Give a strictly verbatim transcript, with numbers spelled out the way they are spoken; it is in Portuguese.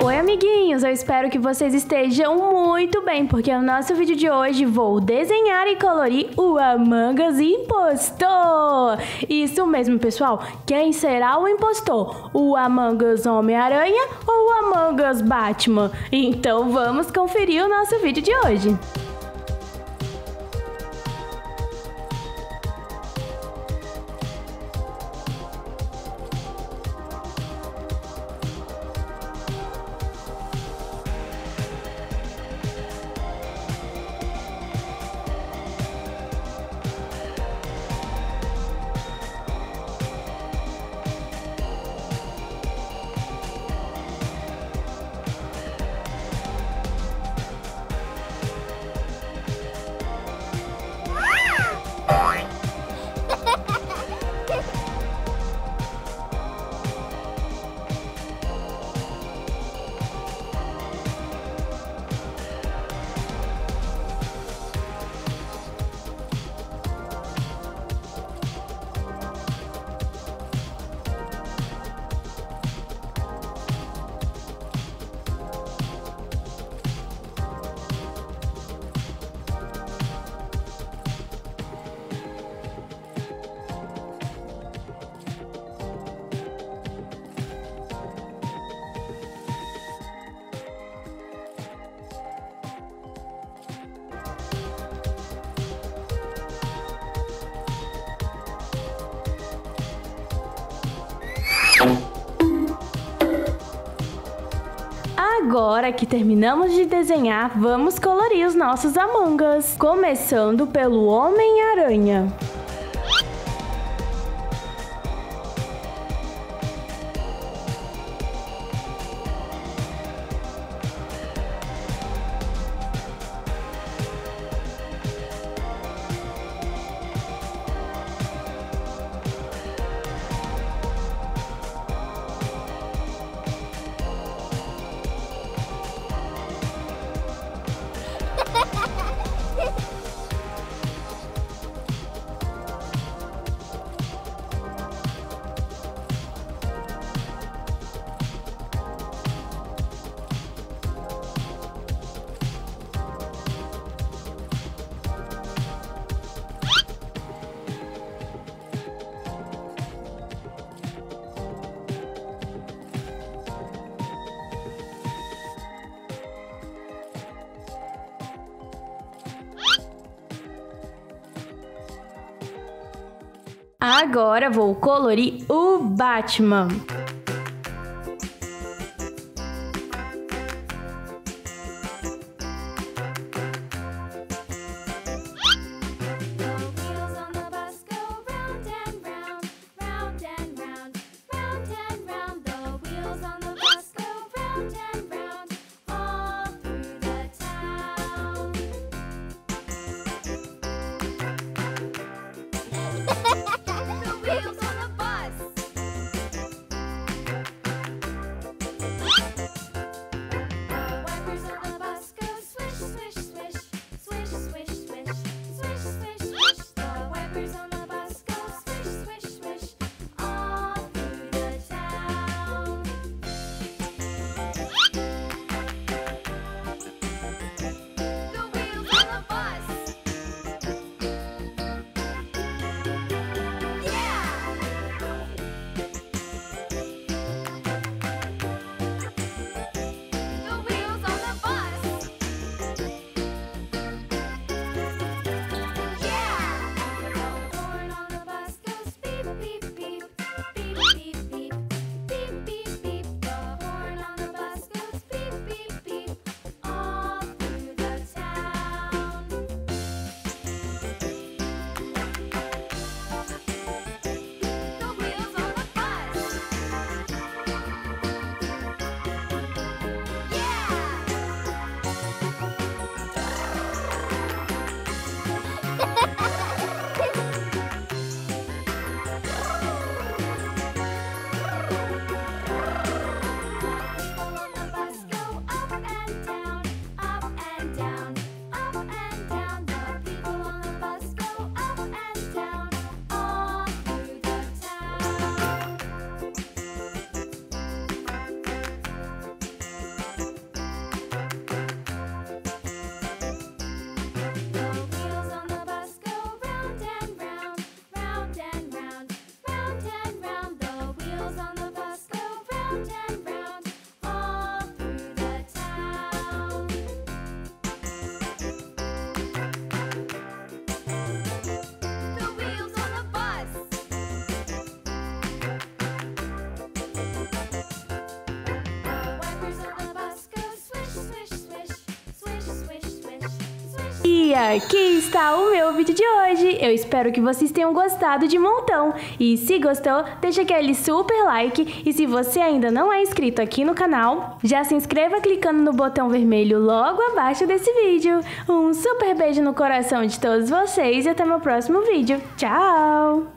Oi amiguinhos, eu espero que vocês estejam muito bem, porque no nosso vídeo de hoje vou desenhar e colorir o Among Us Impostor. Isso mesmo pessoal, quem será o impostor? O Among Us Homem-Aranha ou o Among Us Batman? Então vamos conferir o nosso vídeo de hoje. Agora que terminamos de desenhar, vamos colorir os nossos Among Us, começando pelo Homem-Aranha. Agora vou colorir o Batman. E aqui está o meu vídeo de hoje. Eu espero que vocês tenham gostado de montão. E se gostou, deixa aquele super like. E se você ainda não é inscrito aqui no canal, já se inscreva clicando no botão vermelho logo abaixo desse vídeo. Um super beijo no coração de todos vocês e até meu próximo vídeo. Tchau!